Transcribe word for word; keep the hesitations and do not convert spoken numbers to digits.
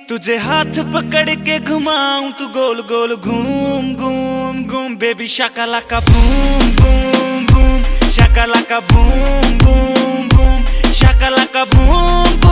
तुझे हाथ पकड़ के घुमाऊं तू गोल गोल घूम घूम घूम बेबी शाकालाका बूम बूम बूम शाकालाका बूम बूम बूम शाकालाका बूम।